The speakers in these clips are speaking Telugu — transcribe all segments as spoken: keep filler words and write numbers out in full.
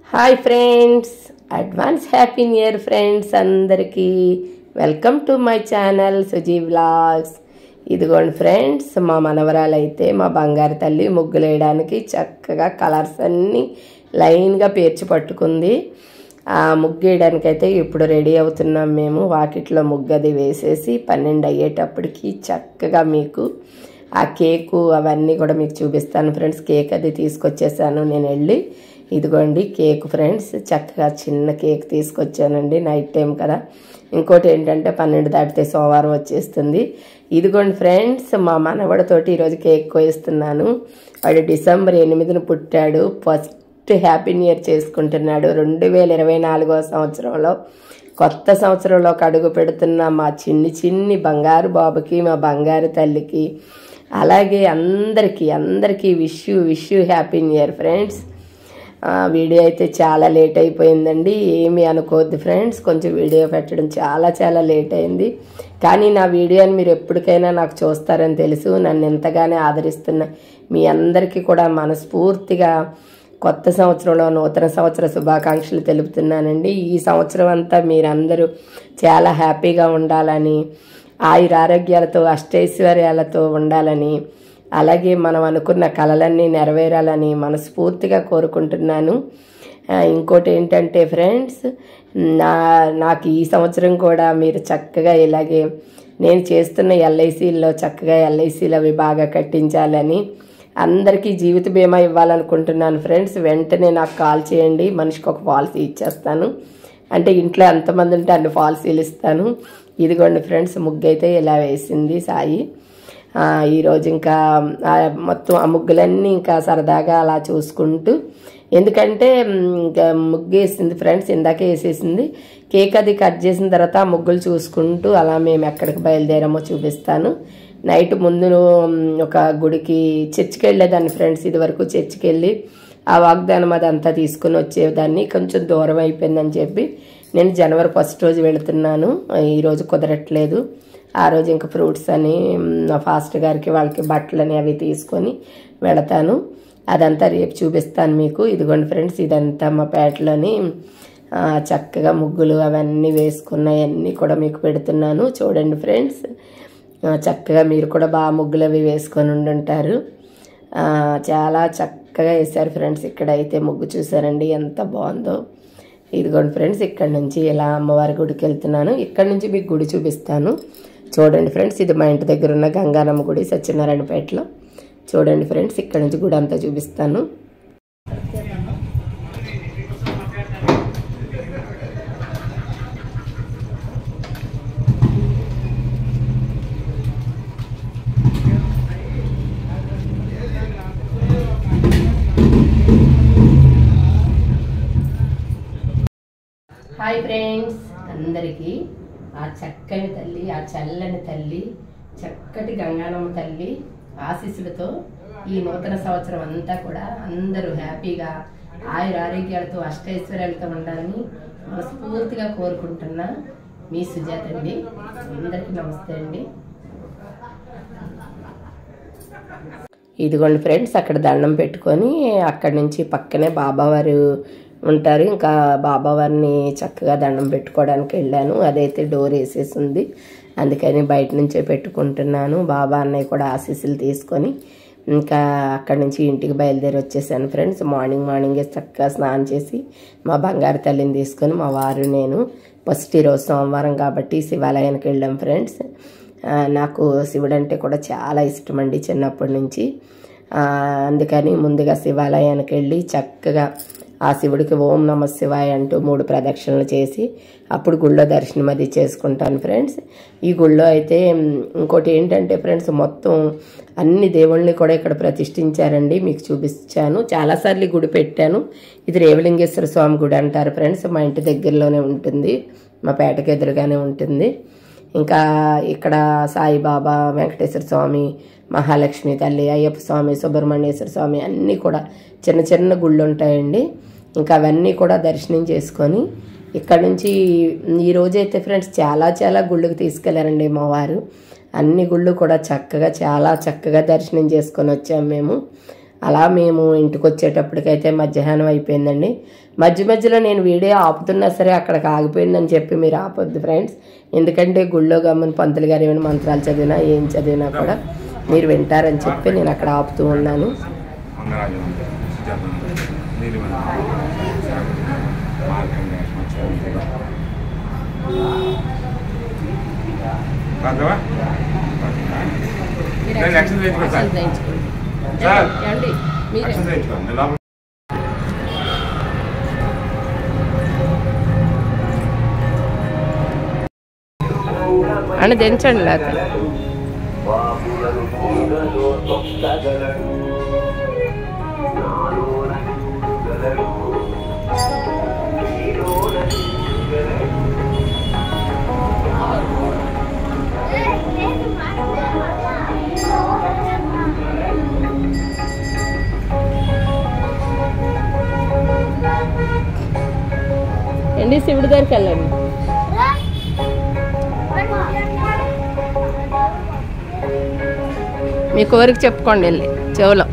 Hi friends, advance happy new year friends అందరికీ. Welcome to my channel Suji vlogs. ఇదిగోండి ఫ్రెండ్స్, మా మనవరాలు అయితే మా బంగారు తల్లి ముగ్గులు వేయడానికి చక్కగా కలర్స్ అన్నీ లైన్గా పేర్చి పట్టుకుంది. ఆ ముగ్గు వేయడానికి అయితే ఇప్పుడు రెడీ అవుతున్నాం మేము. వాకిట్లో ముగ్గు అది వేసేసి పన్నెండు అయ్యేటప్పటికి చక్కగా మీకు ఆ కేకు అవన్నీ కూడా మీకు చూపిస్తాను ఫ్రెండ్స్. కేక్ అది తీసుకొచ్చేసాను నేను వెళ్ళి. ఇదిగోండి కేక్ ఫ్రెండ్స్, చక్కగా చిన్న కేక్ తీసుకొచ్చానండి. నైట్ టైం కదా. ఇంకోటి ఏంటంటే పన్నెండు దాటితే సోమవారం వచ్చేస్తుంది. ఇదిగోండి ఫ్రెండ్స్, మా మనవడితోటి ఈరోజు కేక్ కోయిస్తున్నాను. వాడు డిసెంబర్ ఎనిమిదిన పుట్టాడు. ఫస్ట్ హ్యాపీ న్యూ ఇయర్ చేసుకుంటున్నాడు. రెండు వేల ఇరవై నాలుగో సంవత్సరంలో కొత్త సంవత్సరంలోకి అడుగు పెడుతున్న మా చిన్ని చిన్ని బంగారు బాబుకి, మా బంగారు తల్లికి, అలాగే అందరికీ అందరికీ wish you wish you happy new year friends. Video అయితే చాలా లేట్ అయిపోయిందండి, ఏమీ అనుకోవద్దు ఫ్రెండ్స్. కొంచెం వీడియో పెట్టడం చాలా చాలా లేట్ అయింది. కానీ నా వీడియోని మీరు ఎప్పటికైనా నాకు చూస్తారని తెలుసు. నన్ను ఎంతగానో ఆదరిస్తున్న మీ అందరికీ కూడా మనస్ఫూర్తిగా కొత్త సంవత్సరంలో నూతన సంవత్సర శుభాకాంక్షలు తెలుపుతున్నానండి. ఈ సంవత్సరం అంతా మీరందరూ చాలా హ్యాపీగా ఉండాలని, ఆయుర ఆరోగ్యాలతో అష్టైశ్వర్యాలతో ఉండాలని, అలాగే మనం అనుకున్న కలలన్నీ నెరవేరాలని మనస్ఫూర్తిగా కోరుకుంటున్నాను. ఇంకోటి ఏంటంటే ఫ్రెండ్స్, నా నాకు ఈ సంవత్సరం కూడా మీరు చక్కగా ఇలాగే నేను చేస్తున్న ఎల్ఐసీల్లో చక్కగా ఎల్ఐసీలు అవి బాగా కట్టించాలని, అందరికీ జీవిత బీమా ఇవ్వాలనుకుంటున్నాను ఫ్రెండ్స్. వెంటనే నాకు కాల్ చేయండి, మనిషికి ఒక పాలసీ ఇచ్చేస్తాను. అంటే ఇంట్లో ఎంతమంది ఉంటే అన్ని పాలసీలు ఇస్తాను. ఇదిగోండి ఫ్రెండ్స్, ముగ్గు అయితే ఇలా వేసింది సాయి. ఈరోజు ఇంకా మొత్తం ఆ ముగ్గులన్నీ ఇంకా సరదాగా అలా చూసుకుంటూ, ఎందుకంటే ఇంకా ముగ్గు వేసింది ఫ్రెండ్స్, ఇందాకే వేసేసింది. కేక్ అది కట్ చేసిన తర్వాత ఆ ముగ్గులు చూసుకుంటూ అలా మేము ఎక్కడికి బయలుదేరామో చూపిస్తాను. నైట్ ముందు ఒక గుడికి చర్చికి వెళ్ళేదాన్ని ఫ్రెండ్స్. ఇది వరకు చర్చికి వెళ్ళి ఆ వాగ్దానం అదంతా తీసుకుని వచ్చేదాన్ని. కొంచెం దూరం అయిపోయిందని చెప్పి నేను జనవరి ఫస్ట్ రోజు వెళుతున్నాను. ఈరోజు కుదరట్లేదు. ఆ రోజు ఇంకా ఫ్రూట్స్ అని నా ఫాస్ట్ గారికి వాళ్ళకి బట్టలని అవి తీసుకొని వెళతాను. అదంతా రేపు చూపిస్తాను మీకు. ఇదిగోండి ఫ్రెండ్స్, ఇదంతా మా పేటలోని చక్కగా ముగ్గులు అవన్నీ వేసుకున్నాయన్నీ కూడా మీకు పెడుతున్నాను. చూడండి ఫ్రెండ్స్, చక్కగా మీరు కూడా బాగా ముగ్గులు అవి వేసుకొని ఉండుంటారు. చాలా చక్కగా వేశారు ఫ్రెండ్స్. ఇక్కడ అయితే ముగ్గు చూసారండి ఎంత బాగుందో. ఇదిగోండి ఫ్రెండ్స్, ఇక్కడ నుంచి ఇలా అమ్మవారి గుడికి వెళ్తున్నాను. ఇక్కడ నుంచి మీకు గుడి చూపిస్తాను. చూడండి ఫ్రెండ్స్, ఇది మా ఇంటి దగ్గర ఉన్న గంగానమ్మ గుడి సత్యనారాయణపేటలో. చూడండి ఫ్రెండ్స్, ఇక్కడ నుంచి గుడి అంతా చూపిస్తాను. హాయ్ ఫ్రెండ్స్ అందరికీ. ఆ చక్కని తల్లి, ఆ చల్లని తల్లి, చక్కటి గంగానమ్మ తల్లి ఆశీస్సులతో ఈ నూతన సంవత్సరం అంతా కూడా అందరూ హ్యాపీగా ఆయుర ఆరోగ్యాలతో అష్టైశ్వర్యాలతో ఉండాలని మనస్ఫూర్తిగా కోరుకుంటున్నా మీ సుజాత అండి. అందరికీ నమస్తే అండి. ఇదిగోండి ఫ్రెండ్స్, అక్కడ దండం పెట్టుకొని అక్కడి నుంచి పక్కనే బాబావారు ఉంటారు. ఇంకా బాబావారిని చక్కగా దండం పెట్టుకోవడానికి వెళ్ళాను. అదైతే డోర్ వేసేసింది, అందుకని బయట నుంచే పెట్టుకుంటున్నాను. బాబా అన్నయ్య కూడా ఆశీస్సులు తీసుకొని ఇంకా అక్కడి నుంచి ఇంటికి బయలుదేరి వచ్చేసాను ఫ్రెండ్స్. మార్నింగ్ మార్నింగే చక్కగా స్నానం చేసి మా బంగారు తల్లిని తీసుకొని మా వారు నేను ఫస్ట్ ఈరోజు సోమవారం కాబట్టి శివాలయానికి వెళ్ళాం ఫ్రెండ్స్. నాకు శివుడు అంటే కూడా చాలా ఇష్టం అండి చిన్నప్పటి నుంచి. అందుకని ముందుగా శివాలయానికి వెళ్ళి చక్కగా ఆ శివుడికి ఓం నమ శివాయ అంటూ మూడు ప్రదక్షిణలు చేసి అప్పుడు గుళ్ళో దర్శనం అది చేసుకుంటాను ఫ్రెండ్స్. ఈ గుళ్ళో అయితే ఇంకోటి ఏంటంటే ఫ్రెండ్స్, మొత్తం అన్ని దేవుళ్ళని కూడా ఇక్కడ ప్రతిష్ఠించారండి. మీకు చూపించాను, చాలాసార్లు గుడి పెట్టాను. ఇది రేవలింగేశ్వర స్వామి గుడి అంటారు ఫ్రెండ్స్. మా ఇంటి దగ్గరలోనే ఉంటుంది, మా పేటకు ఎదురుగానే ఉంటుంది. ఇంకా ఇక్కడ సాయిబాబా, వెంకటేశ్వర స్వామి, మహాలక్ష్మి తల్లి, అయ్యప్ప స్వామి, సుబ్రహ్మణ్యేశ్వర స్వామి అన్నీ కూడా చిన్న చిన్న గుళ్ళు ఉంటాయండి. ఇంకా అవన్నీ కూడా దర్శనం చేసుకొని ఇక్కడ నుంచి ఈరోజైతే ఫ్రెండ్స్ చాలా చాలా గుళ్ళకి తీసుకెళ్లారండి మా వారు. అన్ని గుళ్ళు కూడా చక్కగా చాలా చక్కగా దర్శనం చేసుకొని వచ్చాము మేము. అలా మేము ఇంటికి వచ్చేటప్పటికైతే మధ్యాహ్నం అయిపోయిందండి. మధ్య మధ్యలో నేను వీడియో ఆపుతున్నా సరే అక్కడికి ఆగిపోయిందని చెప్పి మీరు ఆపొద్దు ఫ్రెండ్స్. ఎందుకంటే గుళ్ళో గమ్మని పంతులు గారు ఏమైనా మంత్రాలు చదివినా ఏం చదివినా కూడా మీరు వింటారని చెప్పి నేను అక్కడ ఆపుతూ ఉన్నాను. అని దించండి లేకపోతే ఏంటి శివుడి దగ్గరికి వెళ్ళండి. మీ కోరిక చెప్పుకోండి వెళ్ళి చెవులో.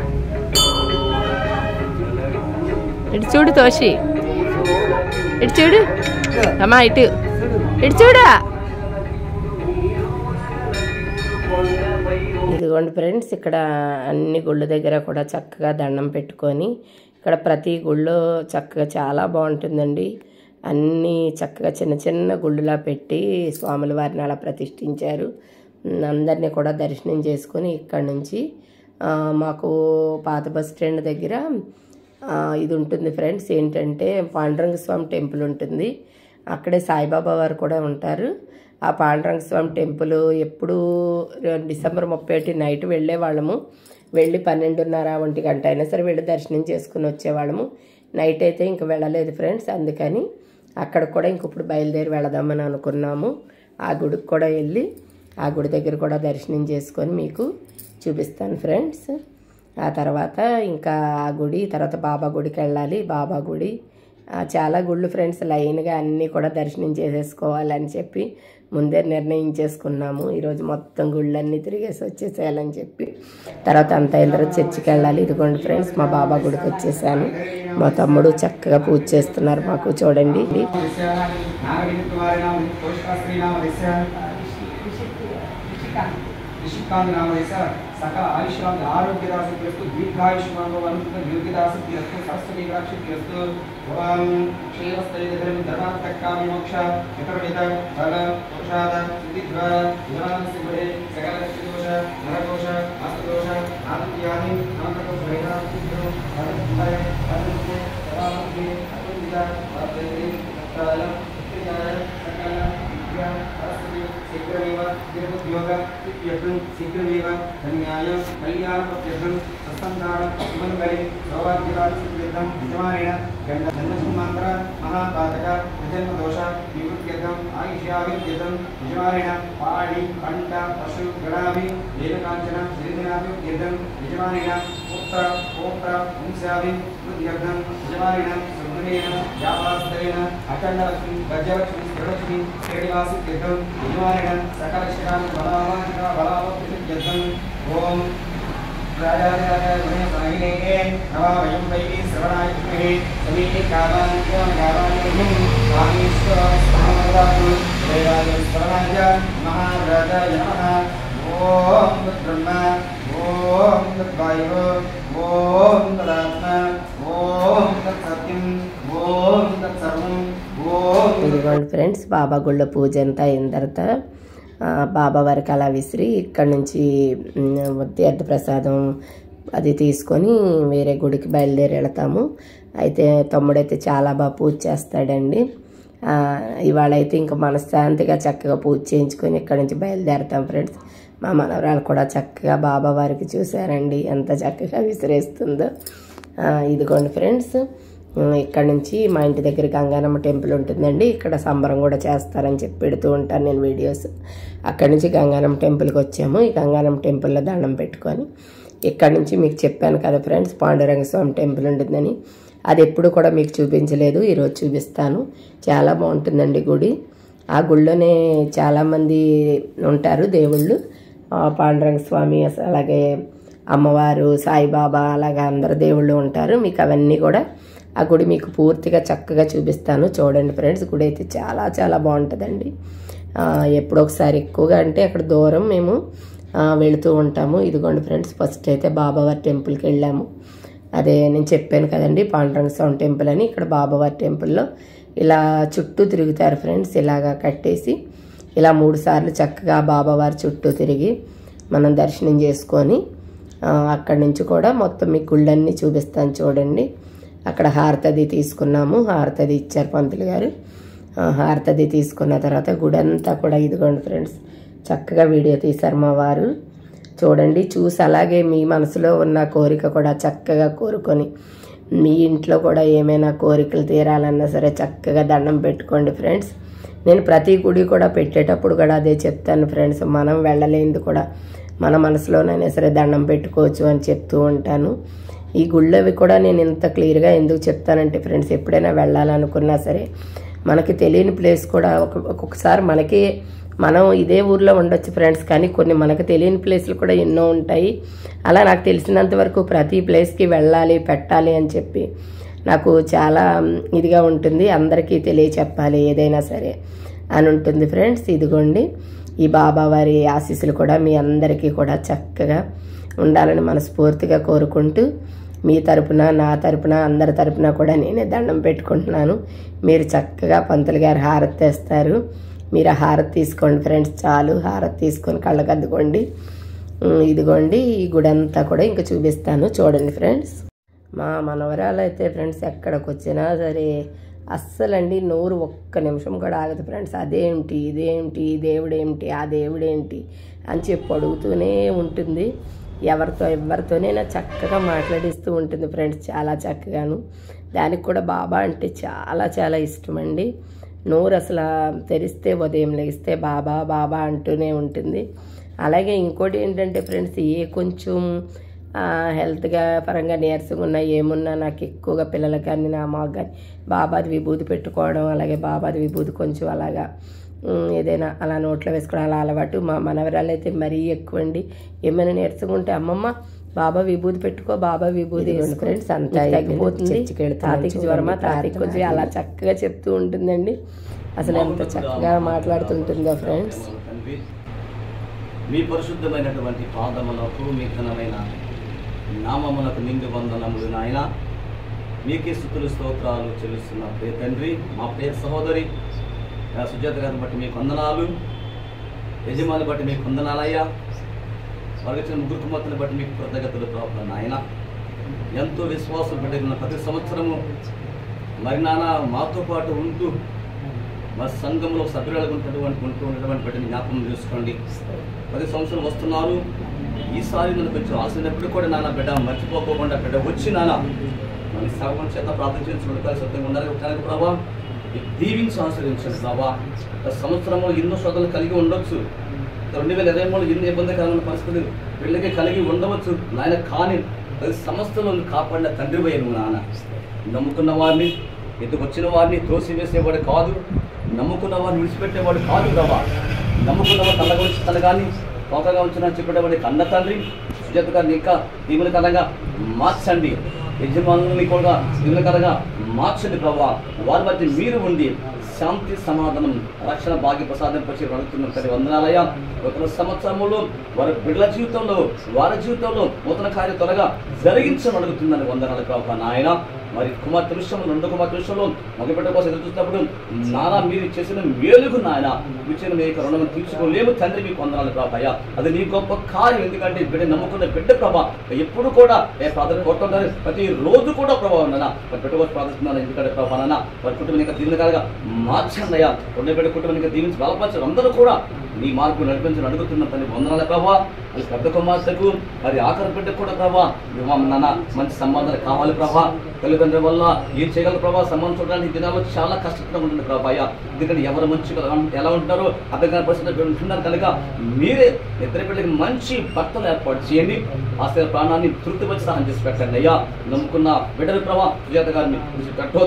ఇటు చూడు తోషి, ఇటు చూడు అమ్మా, ఇటు ఇటు చూడా. ఇదిగోండి ఫ్రెండ్స్, ఇక్కడ అన్ని గుళ్ళ దగ్గర కూడా చక్కగా దండం పెట్టుకొని, ఇక్కడ ప్రతి గుళ్ళో చక్కగా చాలా బాగుంటుందండి. అన్నీ చక్కగా చిన్న చిన్న గుళ్ళులా పెట్టి స్వాముల వారిని అలా ప్రతిష్ఠించారు. అందరినీ కూడా దర్శనం చేసుకొని ఇక్కడి నుంచి మాకు పాత బస్ స్టాండ్ దగ్గర ఇది ఉంటుంది ఫ్రెండ్స్, ఏంటంటే పాండురంగ స్వామి టెంపుల్ ఉంటుంది. అక్కడే సాయిబాబా వారు కూడా ఉంటారు. ఆ పాండురంగ స్వామి టెంపుల్ ఎప్పుడు డిసెంబర్ ముప్పై ఒకటి నైట్ వెళ్ళే వాళ్ళము. వెళ్ళి పన్నెండున్నర ఒంటి గంట అయినా సరే వెళ్ళి దర్శనం చేసుకుని వచ్చేవాళ్ళము. నైట్ అయితే ఇంక వెళ్ళలేదు ఫ్రెండ్స్. అందుకని అక్కడ కూడా ఇంక ఇప్పుడు బయలుదేరి వెళదామని అనుకున్నాము. ఆ గుడికి కూడా వెళ్ళి ఆ గుడి దగ్గర కూడా దర్శనం చేసుకొని మీకు చూపిస్తాను ఫ్రెండ్స్. ఆ తర్వాత ఇంకా ఆ గుడి తర్వాత బాబా గుడికి వెళ్ళాలి. బాబా గుడి చాలా గుళ్ళు ఫ్రెండ్స్, లైన్గా అన్నీ కూడా దర్శనం చేసేసుకోవాలని చెప్పి ముందే నిర్ణయించేసుకున్నాము. ఈరోజు మొత్తం గుళ్ళన్నీ తిరిగేసి వచ్చేసేయాలని చెప్పి తర్వాత అంతా అయిన తర్వాత చర్చికి వెళ్ళాలి. ఇదిగోండి ఫ్రెండ్స్, మా బాబా గుడికి వచ్చేసాను. మా తమ్ముడు చక్కగా పూజ చేస్తున్నారు మాకు చూడండి. सकल आयुष्मान आरोग्यदासु दीर्घायुष्मान योगिदासु सरस्वती द्राक्षु ओम क्षेमस्थैर्यधर्म धर्मार्थकामि मोक्ष चतुर्विध फल पुरुषाद सिद्धिद्वार विधानसिंहे सकल दोष नरकोश अस्तदोष आदित्यानि नामको भैरव सिद्धो भरतभय भरतसे सदामि अतुलिता वर्तते तत्काल त्रियाय सकल विद्या सरस्वती शीघ्रमेव दीर्घोद्योग इत्यर्थं शीघ्रमेव धन्याय कल्याणपत्यर्थं सत्सन्धानं सुमङ्गले सौभाग्यराजसिद्ध्यर्थं यजमानेन जन्मसंमन्त्र महापातक जन्मदोष निवृत्त्यर्थं आयुष्याभिवृद्ध्यर्थं यजमानेन पाणि कण्ठ पशु गणाभि वेदकाञ्चन श्रीदिनाभिवृद्ध्यर्थं यजमानेन पुत्र पौत्र वंशाभिवृद्ध्यर्थं यजमानेन सुगुणेन व्यापारस्थलेन अखण्डलक्ष्मी गजलक्ष्मी स्थिरलक्ष्मी श्रीनिवासित्यर्थं यजमानेन सकलश्रेणां बलावाचिका बलावत्तित्यर्थं ओम राजाधिराजाय गुणेशायिने नमः वयं वै श्रवणाय समीते कामान् कामान् कामेश्वर स्वामदातु देवाय श्रवणाय महाराजाय नमः ओम ब्रह्मा ओम तद्वायुः ओम तदात्मा ओम तत्सत्यं ओम तत्सर्वं ओम. ఇదిగోండి ఫ్రెండ్స్, బాబా గుళ్ళ పూజ అంతా అయిన తర్వాత బాబా వారికి అలా విసిరి ఇక్కడ నుంచి తీర్థ ప్రసాదం అది తీసుకొని వేరే గుడికి బయలుదేరి వెళతాము. అయితే తమ్ముడైతే చాలా బాగా పూజ చేస్తాడండి. ఇవాళ అయితే ఇంకా మనశ్శాంతిగా చక్కగా పూజ చేయించుకొని ఇక్కడ నుంచి బయలుదేరుతాం ఫ్రెండ్స్. మా మనవరాలు కూడా చక్కగా బాబా వారికి చూసారండి ఎంత చక్కగా విసిరేస్తుందో. ఇదిగోండి ఫ్రెండ్స్, ఇక్కడ నుంచి మా ఇంటి దగ్గర గంగానమ్మ టెంపుల్ ఉంటుందండి. ఇక్కడ సంబరం కూడా చేస్తారని చెప్పి పెడుతూ ఉంటాను నేను వీడియోస్. అక్కడి నుంచి గంగానమ్మ టెంపుల్కి వచ్చాము. ఈ గంగానమ్మ టెంపుల్లో దండం పెట్టుకొని ఇక్కడ నుంచి మీకు చెప్పాను కదా ఫ్రెండ్స్, పాండురంగ స్వామి టెంపుల్ ఉంటుందని. అది ఎప్పుడు కూడా మీకు చూపించలేదు, ఈరోజు చూపిస్తాను. చాలా బాగుంటుందండి గుడి. ఆ గుళ్ళోనే చాలామంది ఉంటారు దేవుళ్ళు. పాండురంగ స్వామి అలాగే అమ్మవారు, సాయిబాబా అలాగా అందరు దేవుళ్ళు ఉంటారు. మీకు అవన్నీ కూడా ఆ గుడి మీకు పూర్తిగా చక్కగా చూపిస్తాను. చూడండి ఫ్రెండ్స్, గుడి అయితే చాలా చాలా బాగుంటుందండి. ఎప్పుడొకసారి ఎక్కువగా అంటే అక్కడ దూరం మేము వెళుతూ ఉంటాము. ఇదిగోండి ఫ్రెండ్స్, ఫస్ట్ అయితే బాబావారి టెంపుల్కి వెళ్ళాము. అదే నేను చెప్పాను కదండి, పాండురంగ స్వామి టెంపుల్ అని. ఇక్కడ బాబావారి టెంపుల్లో ఇలా చుట్టూ తిరుగుతారు ఫ్రెండ్స్. ఇలాగా కట్టేసి ఇలా మూడు సార్లు చక్కగా బాబావారి చుట్టూ తిరిగి మనం దర్శనం చేసుకొని అక్కడి నుంచి కూడా మొత్తం మీ గుళ్ళన్నీ చూపిస్తాను. చూడండి, అక్కడ హారతది తీసుకున్నాము. హారతది ఇచ్చారు పంతులు గారు. హారతది తీసుకున్న తర్వాత గుడి అంతా కూడా ఇదిగోండి ఫ్రెండ్స్, చక్కగా వీడియో తీశారు మా వారు. చూడండి, చూసి అలాగే మీ మనసులో ఉన్న కోరిక కూడా చక్కగా కోరుకొని మీ ఇంట్లో కూడా ఏమైనా కోరికలు తీరాలన్నా సరే చక్కగా దండం పెట్టుకోండి ఫ్రెండ్స్. నేను ప్రతి గుడి కూడా పెట్టేటప్పుడు కూడా అదే చెప్తాను ఫ్రెండ్స్. మనం వెళ్ళలేంది కూడా మన మనసులోనైనా సరే దండం పెట్టుకోవచ్చు అని చెప్తూ ఉంటాను. ఈ గుళ్ళవి కూడా నేను ఇంత క్లియర్గా ఎందుకు చెప్తానంటే ఫ్రెండ్స్, ఎప్పుడైనా వెళ్ళాలనుకున్నా సరే మనకి తెలియని ప్లేస్ కూడా ఒక్కొక్కసారి మనకి మనం ఇదే ఊర్లో ఉండొచ్చు ఫ్రెండ్స్, కానీ కొన్ని మనకు తెలియని ప్లేస్లు కూడా ఎన్నో ఉంటాయి. అలా నాకు తెలిసినంత వరకు ప్రతి ప్లేస్కి వెళ్ళాలి, పెట్టాలి అని చెప్పి నాకు చాలా ఇదిగా ఉంటుంది. అందరికీ తెలియచెప్పాలి ఏదైనా సరే అని ఉంటుంది ఫ్రెండ్స్. ఇదిగోండి, ఈ బాబావారి ఆశీస్సులు కూడా మీ అందరికీ కూడా చక్కగా ఉండాలని మనస్ఫూర్తిగా కోరుకుంటూ మీ తరపున, నా తరపున, అందరి తరపున కూడా నేనే దండం పెట్టుకుంటున్నాను. మీరు చక్కగా పంతులు గారు హారతి తెస్తారు. మీరు ఆ హారతి తీసుకోండి ఫ్రెండ్స్, చాలు. హారతి తీసుకొని కళ్ళకద్దుకోండి. ఇదిగోండి, ఈ గుడి అంతా కూడా ఇంకా చూపిస్తాను. చూడండి ఫ్రెండ్స్, మా మనవరాలు అయితే ఫ్రెండ్స్ ఎక్కడికి వచ్చినా సరే అస్సలండి నోరు ఒక్క నిమిషం కూడా ఆగదు ఫ్రెండ్స్. అదేమిటి, ఇదేమిటి, దేవుడేమిటి, ఆ దేవుడేంటి అని చెప్పి అడుగుతూనే ఉంటుంది. ఎవరితో ఎవరితోనైనా చక్కగా మాట్లాడిస్తూ ఉంటుంది ఫ్రెండ్స్, చాలా చక్కగాను. దానికి కూడా బాబా అంటే చాలా చాలా ఇష్టం అండి. నోరు అసలు తెరిస్తే ఉదయం లేస్తే బాబా బాబా అంటూనే ఉంటుంది. అలాగే ఇంకోటి ఏంటంటే ఫ్రెండ్స్, ఏ కొంచెం హెల్త్గా పరంగా నీరసంగా ఉన్నా ఏమున్నా నాకు ఎక్కువగా పిల్లలకి కానీ నా మాకు కానీ బాబాది విభూతి పెట్టుకోవడం, అలాగే బాబాది విభూతి కొంచెం అలాగా ఏదైనా అలా నోట్లో వేసుకోవడం అలా అలవాటు. మా మనవరాలు అయితే మరీ ఎక్కువ అండి. ఏమైనా నీరసంగా ఉంటే అమ్మమ్మ బాబా విభూతి పెట్టుకో, బాబా విభూతి ఫ్రెండ్స్ అంతా తగ్గిపోతుంది. తాతకి జ్వరమా, తాతకి కొంచెం అలా చక్కగా చెప్తూ ఉంటుందండి. అసలు ఎంత చక్కగా మాట్లాడుతుంటుందో ఫ్రెండ్స్. మీ పరిశుద్ధమైనటువంటి పాదములకు మీ ఘనమైన నామములకు నిండు వందనములు నాయన. మీకే స్తుతులు స్తోత్రాలు చెల్లిస్తున్న ప్రియ తండ్రి, మా ప్రియ సహోదరి సుజాత గారిని బట్టి మీకు వందనాలు, యజమాని బట్టి మీకు వందనాలయ్యా, వరగచ్చిన ముగ్గురు కుమార్తెను బట్టి మీకు కృతజ్ఞతలు ప్రాప్తం నాయన. ఎంతో విశ్వాసం పెట్టుకున్న ప్రతి సంవత్సరము మరి నాన్న మాతో పాటు ఉంటూ మా సంఘంలో సభ్యులుగా ఉన్నటువంటి ఉంటూ ఉన్నటువంటి బట్టి జ్ఞాపకం చేసుకోండి. ప్రతి సంవత్సరం వస్తున్నారు. ఈసారి నన్ను కొంచెం ఆశినప్పుడు కూడా నాన్న బిడ్డ మర్చిపోకుండా బిడ్డ వచ్చి నాన్న మన సర్వం చేత ప్రార్థన చేయించుకుంటారు. సత్యంగా ఉన్నారు కనుక ప్రభా దీవించి ఆశ్రయించండి ప్రభా. సంవత్సరంలో ఎన్నో శ్రద్ధలు కలిగి ఉండొచ్చు. రెండు వేల ఇరవై మూడు ఎన్నో ఇబ్బందికరమైన పరిస్థితులు వీళ్ళకి కలిగి ఉండవచ్చు నాయన. కానీ ప్రతి సంస్థలను కాపాడిన తండ్రి పోయాను నాన్న. నమ్ముకున్న వారిని, ఎందుకు వచ్చిన వారిని త్రోసివేసేవాడు కాదు, నమ్ముకున్న వారిని విడిచిపెట్టేవాడు కాదు ప్రభా. నమ్ముకున్న వారు తల్లగా వచ్చి తన కానీ తోకగా వచ్చిన చెప్పేటవాడి కన్న తండ్రి సుజాత గారిని ఇంకా దీవులకరంగా మార్చండి. యజమానుల్ని కూడా దీవులకరంగా మార్చండి ప్రభా. వారి మధ్య మీరు ఉండి శాంతి సమాధానం రక్షణ భాగ్య ప్రసాదింపచి అడుగుతున్న తల్లి వందనాలయ్యా. నూతన సంవత్సరంలో వారి బిడ్డల జీవితంలో వారి జీవితంలో నూతన కార్యం త్వరగా జరిగించని అడుగుతుందని వందనాలు ప్రభా నాయన. మరి కుమార్తె విషయంలో రెండో కుమార్తె విషయంలో మొదలుపెట్ట కోసం ఎదురు చూసినప్పుడు నానా మీరు చేసిన మేలుకు నాయన విచ్చిన మీ యొక్క రుణం తీర్చుకోలేము తండ్రి, మీకు వందనాలు ప్రభాయ్యా. అది నీ గొప్ప కార్యం. ఎందుకంటే బిడ్డ నమ్ముకున్న బిడ్డ ప్రభా ఎప్పుడు కూడా ఏ ప్రార్థన కోరుకుంటారు, ప్రతి రోజు కూడా ప్రభావం నాన్న మరి పెట్టుకోవచ్చు ప్రార్థిస్తున్నాను. ఎందుకంటే ప్రభా నాన్న వారి కుటుంబం ఇంకా దీనికలుగా మార్చండి అయ్యా. రెండు బిడ్డ కుటుంబం ఇంకా దీవించి బలపరచరు. అందరూ కూడా నీ మార్పు నడిపించని అడుగుతున్న తల్లి వందనాల ప్రభా. అది పెద్ద కుమార్తెకు మరి ఆఖరి బిడ్డకు కూడా ప్రభా నాన్న మంచి సంబంధాలు కావాలి ప్రభా. తల్లిదండ్రుల వల్ల ఏం చేయగలరు ప్రభా. సంబంధం చూడడానికి దినాల్లో చాలా కష్టంగా ఉంటుంది ప్రభాయ్య. ఎందుకంటే ఎవరు మంచిగా ఎలా ఉంటారో అర్థం కాని పరిస్థితులు ఉంటున్నారు కనుక మీరే ఇద్దరి బిడ్డకి మంచి భర్తలు ఏర్పాటు చేయండి. ఆస్తి ప్రాణాన్ని తృప్తిపరిచి సహాయం చేసి పెట్టండి అయ్యా. నమ్ముకున్న బిడ్డలు ప్రభా సుజాత గారిని పెట్టవద్దు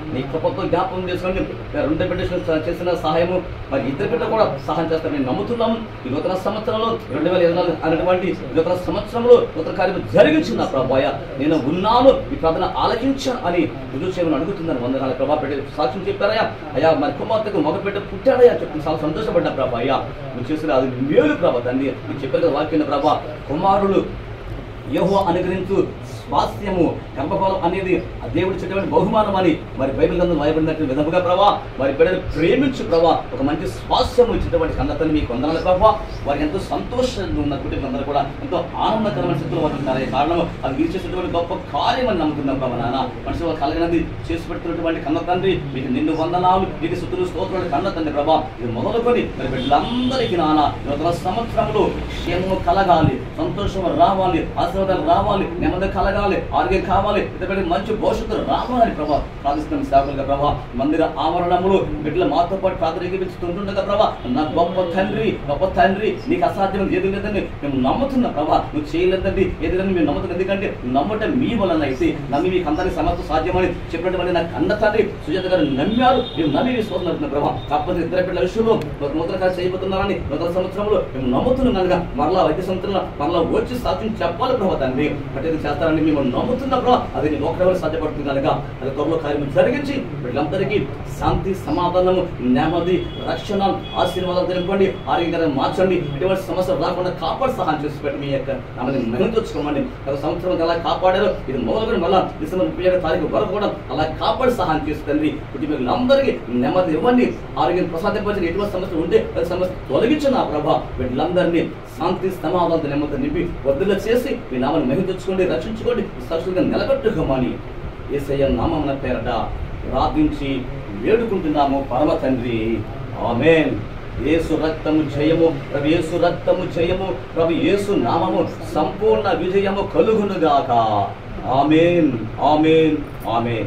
నీ కృపతో జ్ఞాపకం చేసుకోండి. రెండు బిడ్డలు చేసిన సహాయము మరి ఇద్దరు బిడ్డ కూడా సహాయం చేస్తారు నేను నమ్ముతున్నాము. ఈ నూతన సంవత్సరంలో రెండు వేల ఇరవై నాలుగు అనేటువంటి నూతన సంవత్సరంలో నూతన కార్యం జరిగించిన ప్రభాయ నేను ఉన్నాను, ఈ ప్రార్థన ఆలకించాను అని రుజువు చేయమని అడుగుతుందని వందనాలు ప్రభా. బిడ్డ సాక్ష్యం చెప్పారయ్యా, అయ్యా మరి కుమార్తెకు మగ బిడ్డ పుట్టాడయ్యా చెప్పి చాలా సంతోషపడ్డా ప్రభా. అయ్యా నువ్వు చేసిన అది మేలు ప్రభా తండ్రి. నువ్వు చెప్పారు కదా వాక్యం ప్రభా, కుమారులు యెహోవా అనుగ్రహించు స్వాస్థ్యము గర్భఫలం అనేది ఆ దేవుడు చెప్పేటువంటి బహుమానం అని మరి బైబిల్ గ్రంథం రాయబడినట్టు విధముగా ప్రభా వారి బిడ్డను ప్రేమించు ప్రభా ఒక మంచి స్వాస్థ్యము ఇచ్చినటువంటి కన్నతని మీకు వందనాలు ప్రభా. వారికి ఎంతో సంతోషంగా ఉన్న కుటుంబందరూ కూడా ఎంతో ఆనందకరమైన స్థితిలో ఉంటున్నారు. కారణం అది మీరు చేసినటువంటి గొప్ప కార్యం అని నమ్ముతున్నాం ప్రభా. నాన్న మనిషి వాళ్ళు కలిగినది చేసి పెడుతున్నటువంటి కన్న తండ్రి మీకు నిన్ను వందనాలు, మీకు స్థుతులు స్తోత్రాలు కన్న తండ్రి ప్రభా. ఇది మొదలుకొని మరి బిడ్డలందరికీ నాన్న నూతన సంవత్సరంలో క్షేమము కలగాలి, సంతోషం రావాలి, ఆశీర్వాదాలు రావాలి, నెమ్మది కలగాలి, ఆరోగ్యం కావాలి, ఇతరులకి మంచి భవిష్యత్తు రావాలని ప్రభా ప్రార్థిస్తున్నాం. సేవకులుగా ప్రభా మందిర ఆవరణములు బిడ్డలు మాతో పాటు ప్రార్థనగా ప్రభా నా గొప్ప తండ్రి గొప్ప తండ్రి నీకు అసాధ్యం ఏది లేదని మేము నమ్ముతున్నా ప్రభా. నువ్వు చేయలేదండి ఏదైనా మేము నమ్ముతున్నాం. ఎందుకంటే నమ్మటం మీ వలన అయితే నమ్మి మీకు అందరికీ సమర్థ సాధ్యమని చెప్పినటువంటి నాకు అన్న తండ్రి సుజాత గారు నమ్మారు, మేము నమ్మి విశ్వాసం ప్రభా. కాకపోతే ఇద్దరు బిడ్డల విషయంలో నూతన కార్యం చేయబోతున్నారని నూతన సంవత్సరంలో మేము నమ్ముతున్నాం కనుక మరలా వైద్య సంవత్సరంలో మరలా వచ్చి సాధ్యం చెప్పాలి ప్రభా తండ్రి. అంటే చేస్తారని మేము నమ్ముతున్నా ప్రభా. అది నేను ఒకటి సాధ్యపడుతుంది కనుక అది త్వరలో కార్యం జరిగించి వీళ్ళందరికీ శాంతి సమాధానము నెమ్మది రక్షణ ఆశీర్వాదాలు తెలుపండి, ఆరోగ్యంగా మార్చండి, ఎటువంటి సమస్యలు రాకుండా కాపాడు సహాయం చేసి పెట్టి మీ యొక్క నమ్మని మెహంతోచుకోమండి. గత సంవత్సరం అలా కాపాడారు, ఇది మొదలుకొని మళ్ళా డిసెంబర్ ముప్పై ఏడు తారీఖు వరకు కూడా అలా కాపాడు సహాయం చేసి తండ్రి. కుటుంబీకులందరికీ నెమ్మది ఇవ్వండి, ఆరోగ్యం ప్రసాదించండి, ఎటువంటి సమస్యలు ఉంటే అది సమస్య తొలగించిన ఆ ప్రభా వీళ్ళందరినీ శాంతి సమాధానం నెమ్మది నింపి వద్దులో చేసి మీ నామాన్ని మెహం తెచ్చుకోండి, రక్షించుకోండి, సాక్షులుగా నిలబెట్టుకోమని యేసయ్య నామమున పేరట ప్రార్థించి వేడుకుంటున్నాము పరమ తండ్రి. ఆమేన్. యేసు రక్తము జయము, ప్రభు యేసు రక్తము జయము, ప్రభు యేసు నామము సంపూర్ణ విజయము కలుగునుగాక. ఆమేన్ ఆమేన్ ఆమేన్.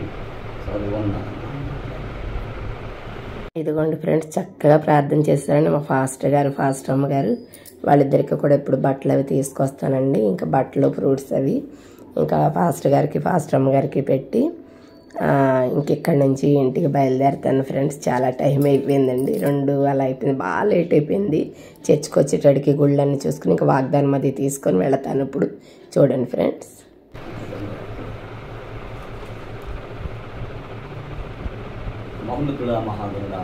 ఇదిగోండి ఫ్రెండ్స్, చక్కగా ప్రార్థన చేస్తారండి మా ఫాస్టర్ గారు ఫాస్టర్ అమ్మ గారు. వాళ్ళిద్దరికి కూడా ఇప్పుడు బట్టలు అవి తీసుకొస్తానండి. ఇంకా బట్టలు ఫ్రూట్స్ అవి ఇంకా ఫాస్టర్ గారికి ఫాస్టర్ అమ్మ గారికి పెట్టి ఇంకెక్కడి నుంచి ఇంటికి బయలుదేరుతాను ఫ్రెండ్స్. చాలా టైం అయిపోయిందండి, రెండు అలా అయిపోయింది, బాగా లేట్ అయిపోయింది. చర్చికి వచ్చేటడికి గుళ్ళన్నీ చూసుకుని ఇంకా వాగ్దానం అది తీసుకొని వెళతాను. ఇప్పుడు చూడండి ఫ్రెండ్స్. మహోన్నతుడా మహాగణుడా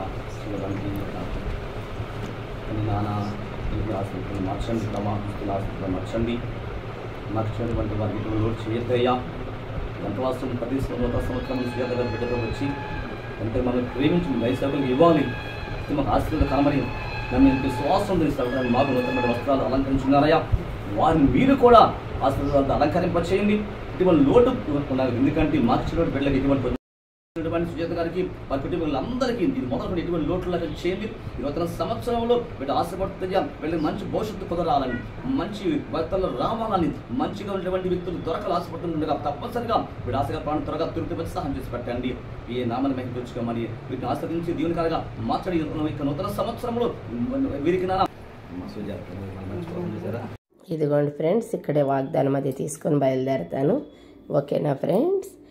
నాన్న ఆసక్తులు మార్చండి, ప్రమాస్తుల ఆసక్తులు మార్చండి, మార్చినటువంటి వారికి లోటు చేయద్దయ్యా. గంటవాసం ప్రతి నూతన సంవత్సరం సుజాత బిడ్డతో వచ్చి అంటే మనం ప్రేమించి వైశాఖులకు ఇవ్వాలి, మాకు ఆశీర్వాద కనమని నన్ను ఎంత విశ్వాసం తెలుసు మాకు నూతన వస్త్రాలు అలంకరించున్నారయ్యా. వారిని మీరు కూడా ఆశీర్వాదాలతో అలంకరింపచేయండి. ఇటువంటి లోటు ఉన్నారు, ఎందుకంటే మార్చినటువంటి బిడ్డలకు ఇటువంటి సుజాత గారికి వారి కుటుంబాలందరికీ ఇది మొదలు ఎటువంటి లోట్లు చేయండి. నూతన సంవత్సరంలో వీటి ఆశపడుతుంది వీళ్ళకి మంచి భవిష్యత్తు కుదరాలని, మంచి భర్తలు రావాలని, మంచిగా ఉన్నటువంటి వ్యక్తులు దొరకలు ఆశపడుతుండగా తప్పనిసరిగా వీటి ఆశగా ప్రాణం త్వరగా తిరుగుతూ సహాయం చేసి పెట్టండి. ఈ నామాన్ని మెచ్చుకోమని వీటిని ఆశ్రదించి దీవుని కాగా మార్చడి నూతన సంవత్సరంలో వీరికి నాన్న ఇదిగోండి ఫ్రెండ్స్, ఇక్కడే వాగ్దానం అది తీసుకొని బయలుదేరుతాను. ఓకేనా ఫ్రెండ్స్?